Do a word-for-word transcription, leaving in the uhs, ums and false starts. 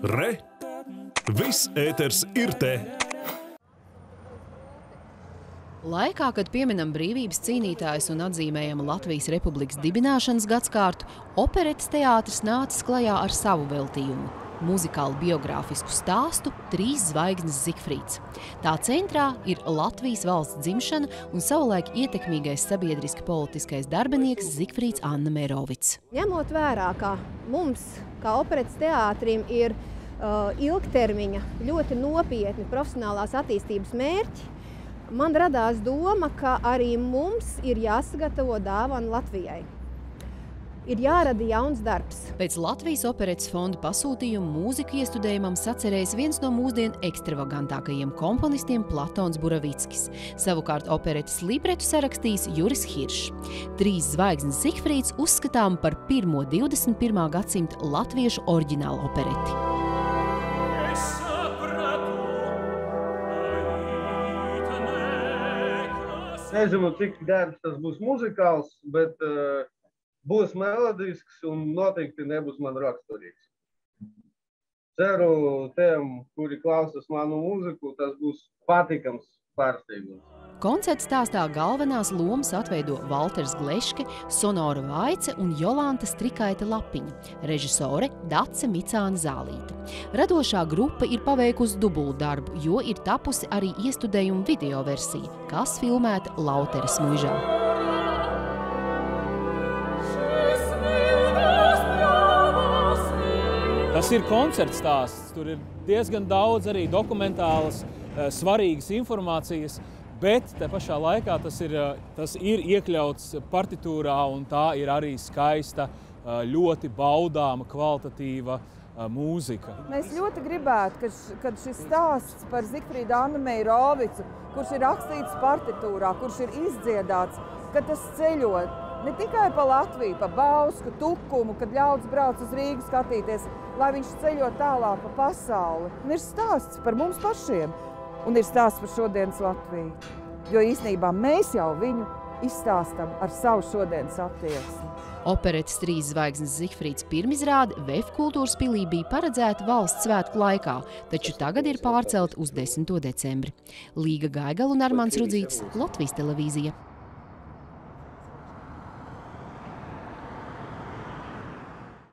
Re! Viss ēters ir te! Laikā, kad pieminam brīvības cīnītājus un atzīmējam Latvijas Republikas dibināšanas gadskārtu, Operetes teātris nācis klajā ar savu veltījumu – muzikālu biogrāfisku stāstu Trīs zvaigznes Zigfrīds. Tā centrā ir Latvijas valsts dzimšana un savulaik ietekmīgais sabiedriski politiskais darbinieks Zigfrīds Anna Mērovics. Ņemot vērā, ka mums, kā Operetes teātrim, ir uh, ilgtermiņa, ļoti nopietni profesionālās attīstības mērķi, man radās doma, ka arī mums ir jāsagatavo dāvana Latvijai. Ir jārada jauns darbs. Pēc Latvijas Operetes fonda pasūtījuma mūziku iestudējumam sacerējis viens no mūsdienu ekstravagantākajiem komponistiem Platons Buravickis. Savukārt operetes libretu sarakstījis Juris Hiršs. Trīs zvaigznes Zigfrīds uzskatām par pirmo divdesmit pirmā gadsimta latviešu oriģinālu opereti. Nezinu, cik darbs tas būs muzikāls, bet uh, būs melodisks un noteikti nebūs man raksturīgs. Ceru tiem, kuri klausās manu mūziku, tas būs patīkams pārsteigums. Koncerta stāstā galvenās lomas atveido Valters Gleške, Sonora Vaice un Jolanta Strikaite Lapiņa, režisore Dace Micāne Zālīte. Radošā grupa ir paveikusi dubulu darbu, jo ir tapusi arī iestudējuma video versija, kas filmēta Lauteres muižā. Tas ir koncerts stāsts, tur ir diezgan daudz arī dokumentālas, svarīgas informācijas, bet te pašā laikā tas ir, tas ir iekļauts partitūrā un tā ir arī skaista, ļoti baudāma, kvalitatīva mūzika. Mēs ļoti gribētu, kad šis stāsts par Zigfrīdu Annu Mērovicu, kurš ir rakstīts partitūrā, kurš ir izdziedāts, ka tas ceļot ne tikai pa Latviju, pa Bausku, Tukumu, kad ļauds brauc uz Rīgu skatīties, lai viņš ceļo tālāk pa pasauli. Un ir stāsts par mums pašiem. Un ir stāsts par šodienas Latviju, jo īstenībā mēs jau viņu izstāstam ar savu šodienas attieksmi. Operetes Trīs zvaigznes Zigfrīds pirmizrāde V E F kultūras pilī bija paredzēta valsts svētku laikā, taču tagad ir pārcelt uz desmito decembri. Līga Gaigala un Armands Rudzītis, Latvijas televīzija.